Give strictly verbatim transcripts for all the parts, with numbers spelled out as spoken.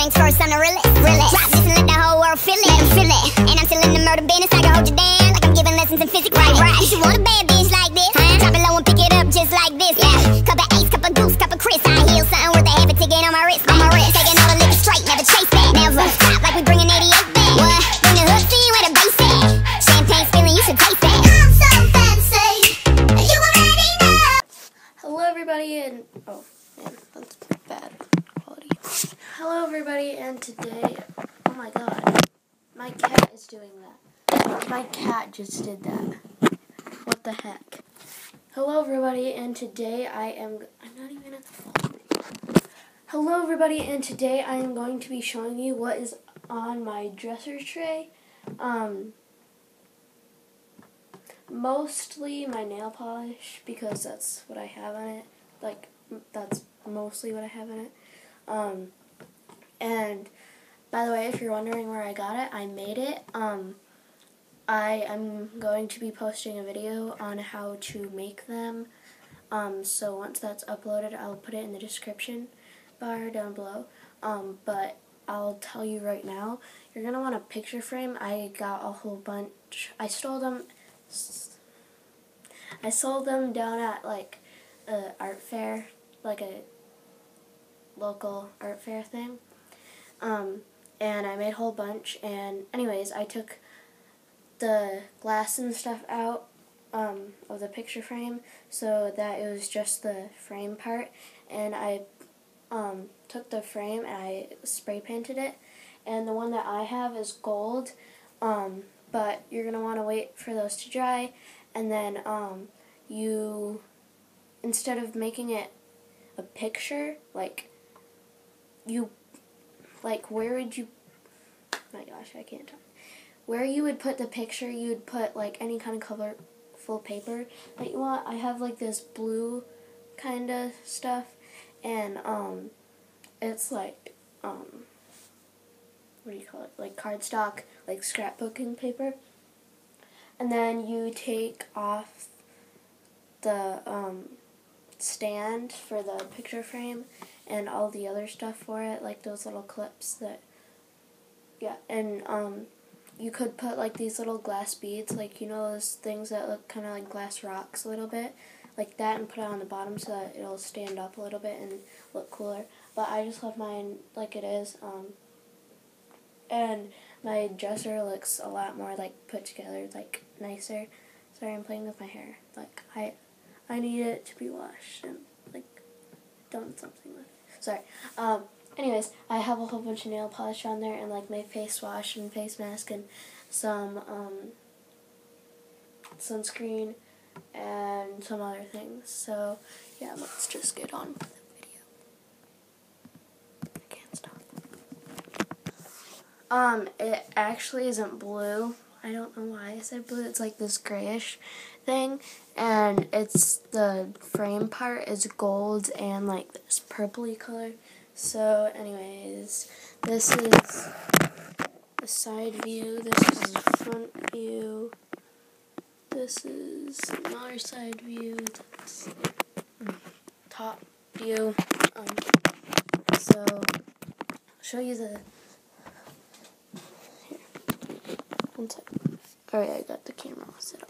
things first, I'm the realest. realest. Drop this and let the whole world feel it. Let 'em feel it. And I'm still in the murder business. I can hold you down like I'm giving lessons in physics. Right, right. If you want a bad bitch like this, huh? Drop it low and pick it up just like this. Yeah. Cup of Ace, cup of Goose, cup of Chris. I heal something worth a half a ticket on my wrist. On my wrist. Taking all the liquor straight, never chase that. Never stop like we bringing eighty-eight back. What? Bring the hook, see where the bass at. Champagne spilling, you should taste that. I'm so fancy. You already know. Hello everybody and oh man, that's bad quality. Hello everybody and today, oh my god, my cat is doing that. My cat just did that. What the heck? Hello everybody and today I am, I'm not even at the phone. Hello everybody and today I am going to be showing you what is on my dresser tray. Um, mostly my nail polish because that's what I have on it. Like, that's mostly what I have in it. Um, and, by the way, if you're wondering where I got it, I made it. Um, I am going to be posting a video on how to make them. Um, so once that's uploaded, I'll put it in the description bar down below. Um, but I'll tell you right now, you're going to want a picture frame. I got a whole bunch. I stole them. I sold them down at, like, a art fair, like a local art fair thing, um, and I made a whole bunch, and anyways, I took the glass and stuff out um, of the picture frame so that it was just the frame part, and I um, took the frame and I spray painted it, and the one that I have is gold, um, but you're going to want to wait for those to dry, and then um, you... instead of making it a picture, like, you, like, where would you, oh my gosh, I can't talk. Where you would put the picture, you would put, like, any kind of colorful paper that you want. I have, like, this blue kind of stuff, and, um, it's, like, um, what do you call it, like, cardstock, like, scrapbooking paper. And then you take off the, um, stand for the picture frame and all the other stuff for it, like those little clips that, yeah, and um, you could put like these little glass beads, like, you know, those things that look kind of like glass rocks a little bit, like that, and put it on the bottom so that it'll stand up a little bit and look cooler. But I just left mine like it is, um, and my dresser looks a lot more like put together, like nicer. Sorry, I'm playing with my hair. Like, I I need it to be washed and, like, done something with it. Sorry. Um, anyways, I have a whole bunch of nail polish on there and, like, my face wash and face mask and some, um, sunscreen and some other things. So, yeah, let's just get on with the video. I can't stop. Um, it actually isn't blue. I don't know why I said blue. It's like this grayish thing, and it's the frame part is gold and like this purpley color. So anyways, this is the side view, this is the front view, this is another side view, that's top view. Um, so I'll show you the here. One second. Alright, I got the camera all set up.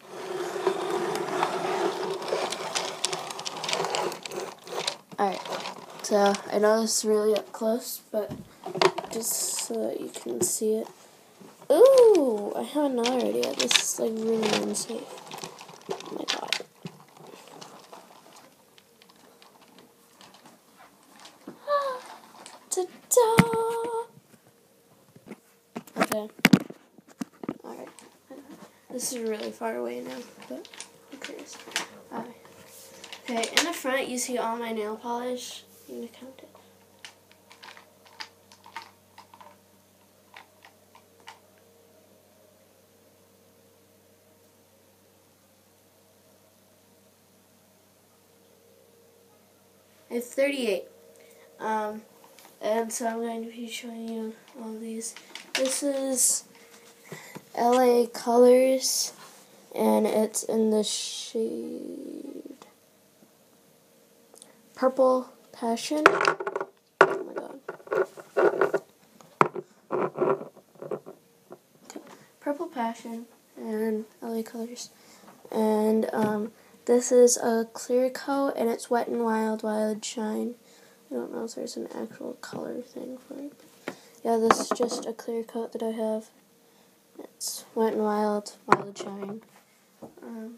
Alright, so I know this is really up close, but just so that you can see it. Ooh, I have another idea. This is like really unsafe. Oh my god. Ta-da! Okay. Alright. This is really far away now, but who cares? Alright. Okay, in the front you see all my nail polish. I'm gonna count it. I have thirty-eight. Um, and so I'm going to be showing you all these. This is L A Colors, and it's in the shade Purple Passion. Oh my god. Fashion and L A Colors. And um, this is a clear coat, and it's Wet n Wild Wild Shine. I don't know if there's an actual color thing for it. But yeah, this is just a clear coat that I have. It's Wet n Wild Wild Shine. Um,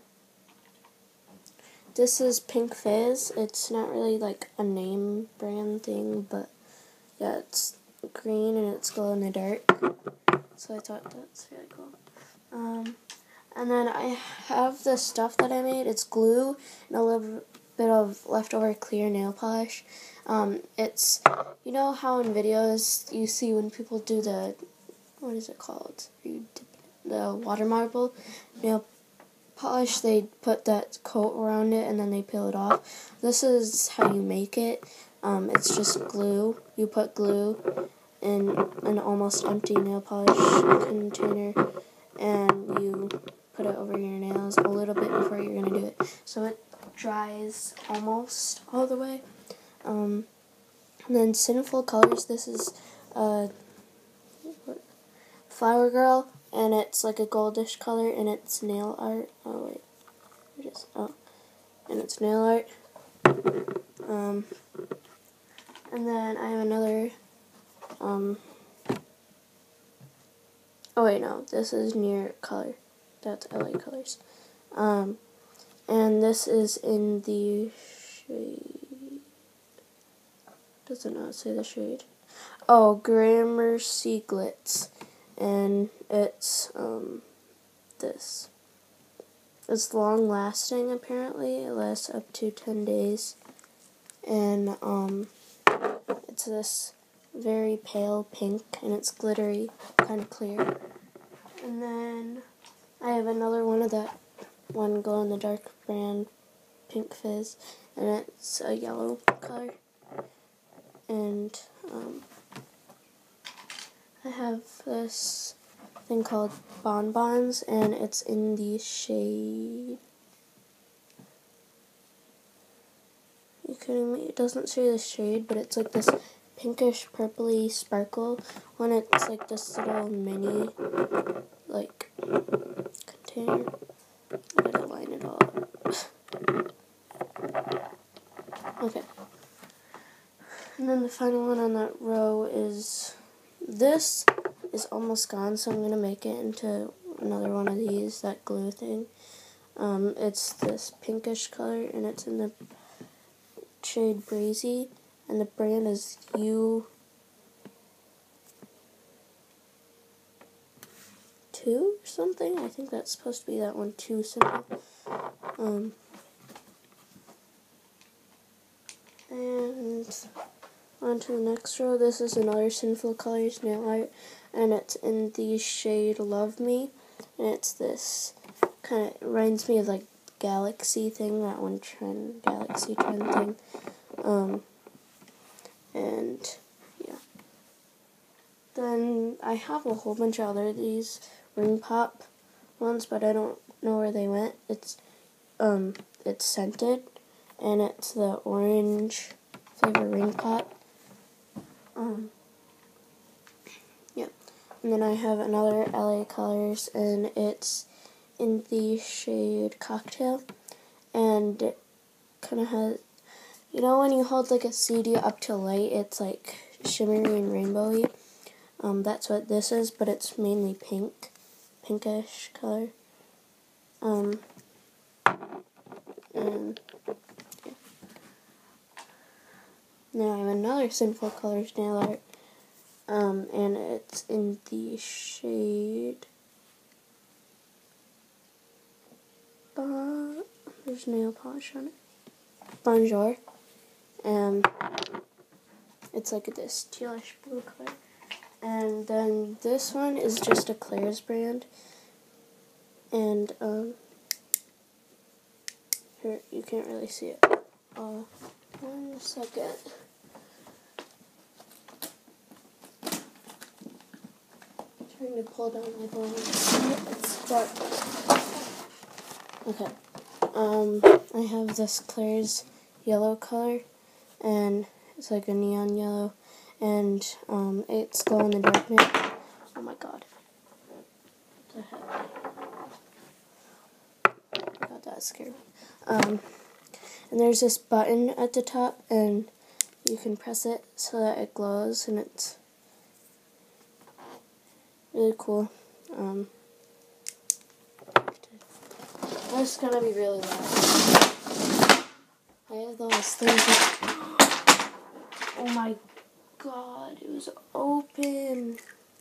this is Pink Fizz. It's not really like a name brand thing, but yeah, it's green and it's glow in the dark. So I thought that's really cool. Um, and then I have the stuff that I made. It's glue and a little bit of leftover clear nail polish. Um, it's, you know how in videos you see when people do the, what is it called? You dip the water marble nail polish, they put that coat around it and then they peel it off. This is how you make it. Um, it's just glue. You put glue in an almost empty nail polish container and you put it over your nails a little bit before you're going to do it. So it dries almost all the way. Um, and then Sinful Colors, this is uh, Flower Girl, and it's like a goldish color, and it's nail art. Oh, wait. It is. Oh. And it's nail art. Um, and then I have another, um, oh wait, no, this is Near Color. That's L A Colors. Um, and this is in the shade, does it not say the shade? Oh, Gramercy Glitz. And it's, um, this. It's long lasting, apparently. It lasts up to ten days. And, um, it's this very pale pink, and it's glittery, kind of clear. And then I have another one of that one glow-in-the-dark brand, Pink Fizz, and it's a yellow color. And, um, I have this thing called Bonbons, and it's in the shade, you kidding me? It doesn't say the shade, but it's like this pinkish purpley sparkle one. It's like this little mini, like, container. I gotta line it all up. Okay. And then the final one on that row is, this is almost gone, so I'm going to make it into another one of these, that glue thing. Um, it's this pinkish color, and it's in the shade Breezy, and the brand is U two or something. I think that's supposed to be that one, two something. Um, and on to the next row. This is another Sinful Colors nail art, and it's in the shade Love Me, and it's this kind of, reminds me of like Galaxy thing, that one trend, Galaxy trend thing. Um, and yeah. Then I have a whole bunch of other these ring pop ones, but I don't know where they went. It's um, it's scented, and it's the orange flavor ring pop. Um, yeah, and then I have another L A Colors, and it's in the shade Cocktail, and it kind of has, you know when you hold like a C D up to light, it's like shimmery and rainbowy. Um, that's what this is, but it's mainly pink, pinkish color. Um, and yeah. Now I have another Sinful Colors nail art, um, and it's in the shade, uh, there's nail polish on it, Bonjour, and it's like this tealish blue color. And then this one is just a Claire's brand, and um, here, you can't really see it. Uh, one second. Trying to pull down my blinds. It's dark. Okay. Um, I have this Claire's yellow color, and it's like a neon yellow, and um, it's glow in the dark. Oh my god. What the heck? that scared me. Um, and there's this button at the top, and you can press it so that it glows, and it's really cool. Um, it's gonna be really loud. I have those things. That, oh my god, it was open.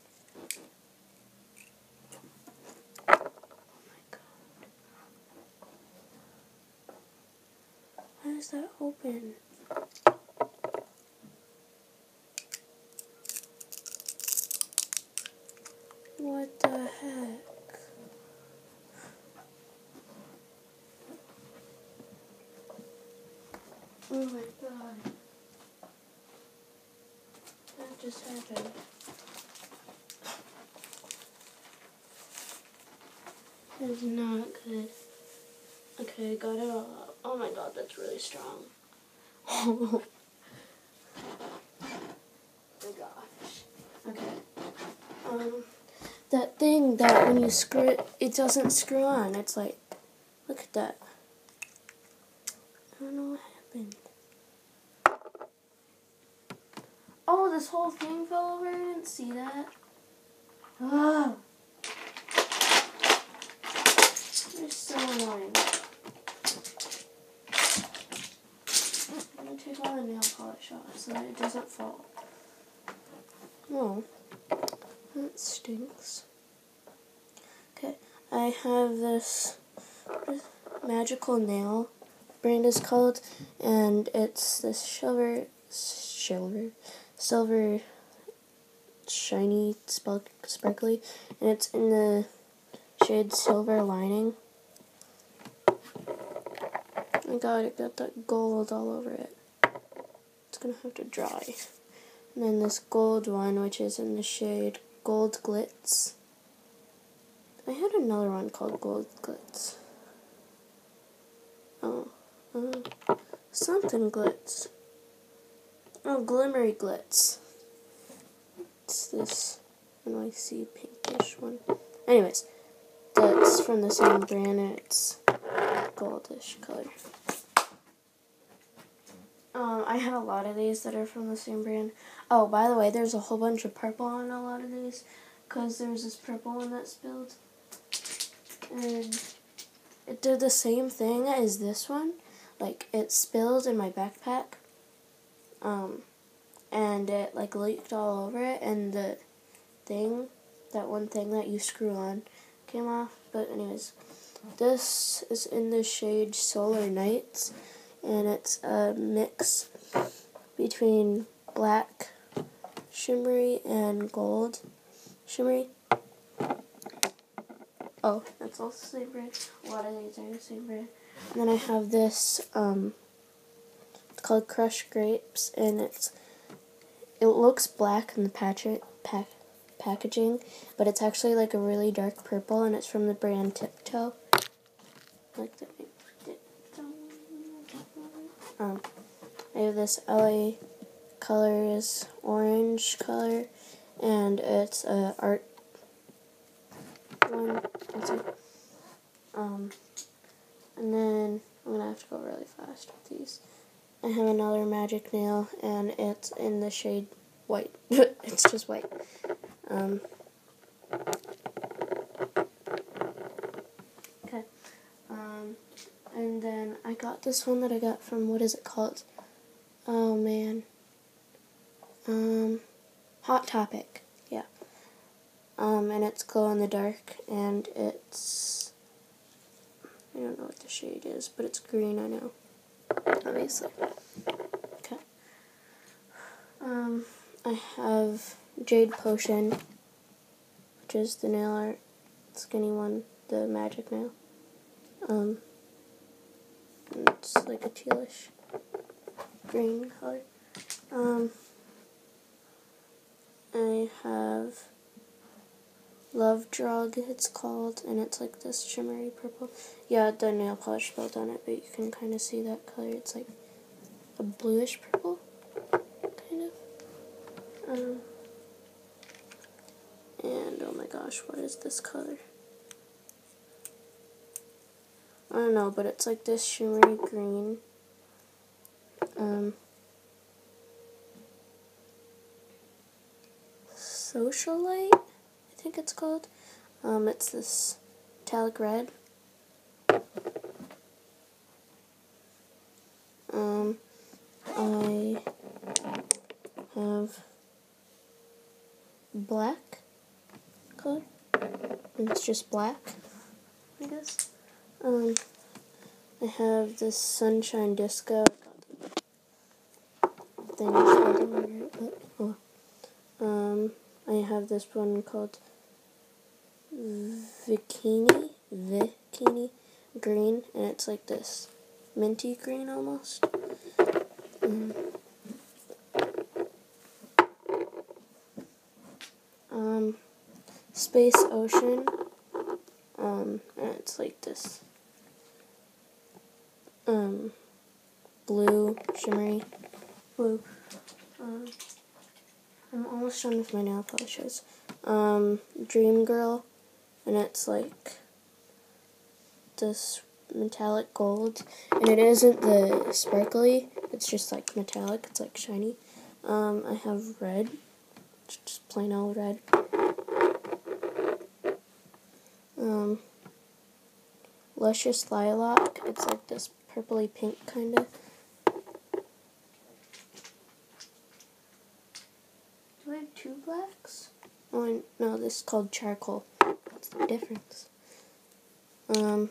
Oh my god. Why is that open? What the heck? Oh my god. That just happened. That is not good. Okay, got it all out. Oh my god, that's really strong. Oh my gosh. Okay. Um, that thing that when you screw it, it doesn't screw on. It's like, look at that. I don't know what happened. Oh, this whole thing fell over. I didn't see that. Oh. They're so annoying. I'm going to take all the nail polish off so that it doesn't fall. Oh, that stinks. Okay, I have this magical nail, brand is called, and it's this silver, silver, silver, shiny, spark, sparkly, and it's in the shade Silver Lining. Oh my god, it got that gold all over it. It's gonna have to dry. And then this gold one, which is in the shade Gold Glitz. I had another one called Gold Glitz. Oh, uh, something glitz. Oh, Glimmery Glitz. It's this N Y C pinkish one. Anyways, that's from the same brand, and it's goldish color. Um, I have a lot of these that are from the same brand. Oh, by the way, there's a whole bunch of purple on a lot of these, because there's this purple one that spilled. And it did the same thing as this one. Like, it spilled in my backpack. Um, and it, like, leaked all over it, and the thing, that one thing that you screw on, came off. But anyways, this is in the shade Solar Nights, and it's a mix between black shimmery and gold shimmery. Oh, that's also the same brand. A lot of these are the same brand. And then I have this, um, it's called Crushed Grapes, and it's, it looks black in the patch pack, packaging, but it's actually like a really dark purple, and it's from the brand Tiptoe. Like the Um, I have this L A Colors orange color, and it's a art one. Um, and then I'm gonna have to go really fast with these. I have another magic nail, and it's in the shade white. It's just white. Um, okay. Um, and then I got this one that I got from, what is it called? Oh man. Um, Hot Topic. Yeah. Um, and it's glow in the dark, and it's, I don't know what the shade is, but it's green, I know. Obviously. Okay. Um, I have Jade Potion, which is the nail art, skinny one, the magic nail. Um, it's like a tealish green color. Um, I have Love Drug, it's called, and it's like this shimmery purple. Yeah, the nail polish spilled on it, but you can kind of see that color. It's like a bluish purple, kind of. Um, and oh my gosh, what is this color? I don't know, but it's like this shimmery green. Um, Socialite, I think it's called. Um, it's this metallic red. Um, I have black color, and it's just black, I guess. Um, I have this Sunshine Disco thing. Oh. Um, I have this one called Bikini, Bikini Green, and it's like this minty green almost. Um, um, Space Ocean, um, and it's like this um, blue, shimmery blue. Um, I'm almost done with my nail polishes. Um, Dream Girl, and it's like this metallic gold, and it isn't the sparkly, it's just like metallic, it's like shiny. Um, I have red, just plain old red. Um, Luscious Lilac, it's like this purpley pink kind of. Do I have two blacks? Oh, no, this is called Charcoal. What's the difference? Um,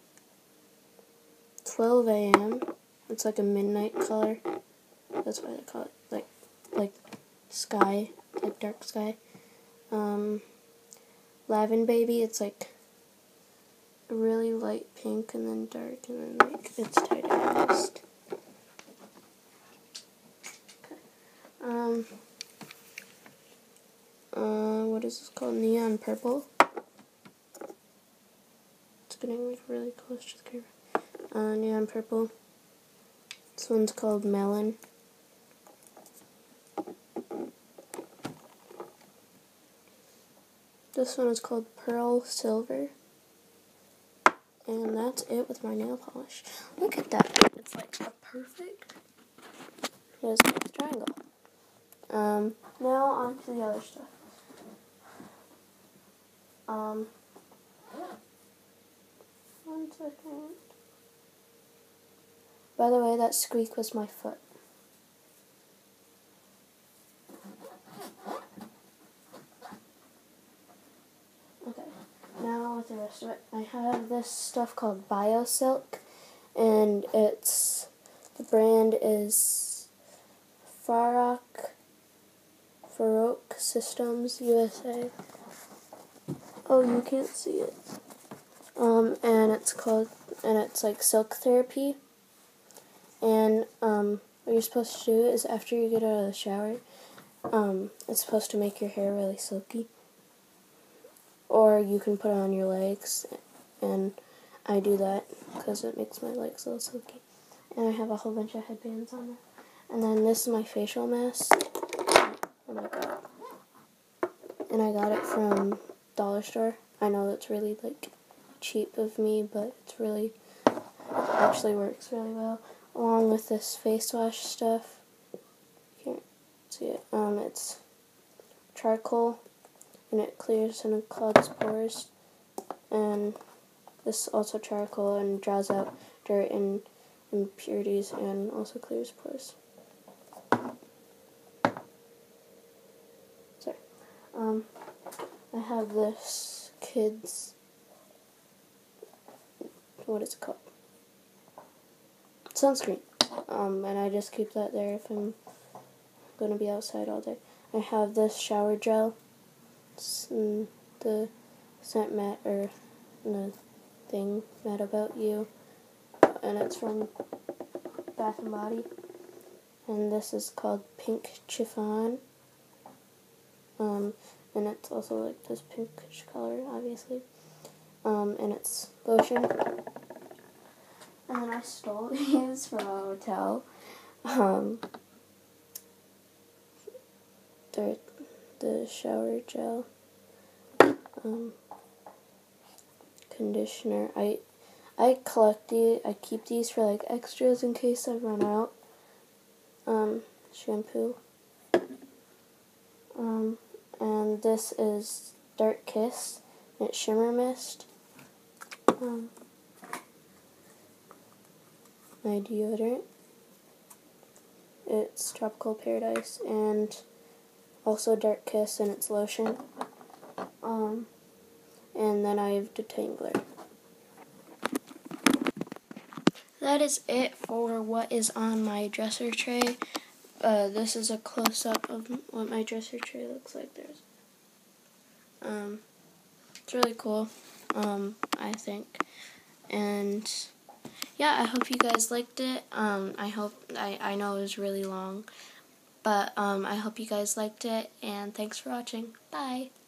twelve A M, it's like a midnight color. That's why they call it, like, like sky, like dark sky. Um, Lavin Baby, it's like a really light pink and then dark and then like it's tied in mist. Okay. Um, uh, what is this called? Neon Purple. It's getting like really close to the camera. Uh, Neon Purple. This one's called Melon. This one is called Pearl Silver. And that's it with my nail polish. Look at that. It's like a perfect here's a triangle. Um, now on to the other stuff. Um, one second. By the way, that squeak was my foot. Okay, now with the rest of it, I have this stuff called BioSilk, and it's, the brand is Farrock, Farrock Systems U S A. Oh, you can't see it. Um, and it's called, and it's like silk therapy. And um, what you're supposed to do is after you get out of the shower, um, it's supposed to make your hair really silky. Or you can put it on your legs, and I do that because it makes my legs a little silky. And I have a whole bunch of headbands on there. And then this is my facial mask. Oh my god. And I got it from Dollar Store. I know that's really like cheap of me, but it's really, it actually works really well. Along with this face wash stuff. Can't see it. Um, it's charcoal, and it clears and it clogs pores. And this is also charcoal and draws out dirt and impurities and also clears pores. Sorry. Um, I have this kids, what is it called? Sunscreen. Um, and I just keep that there if I'm going to be outside all day. I have this shower gel. It's in the scent matte, or the thing, Mad About You. And it's from Bath and Body. And this is called Pink Chiffon. Um, and it's also like this pinkish color, obviously. Um, and it's lotion. And then I stole these from a hotel. Um, they're the shower gel, um, conditioner. I I collect these, I keep these for like extras in case I run out. Um, shampoo. Um, and this is Dark Kiss. It's Shimmer Mist. Um, my deodorant. It's Tropical Paradise, and also Dark Kiss, and it's lotion. Um, and then I have Detangler. That is it for what is on my dresser tray. Uh, this is a close-up of what my dresser tray looks like. There's, um, it's really cool, um, I think. And yeah, I hope you guys liked it. Um, I hope, I, I know it was really long, but um, I hope you guys liked it, and thanks for watching. Bye!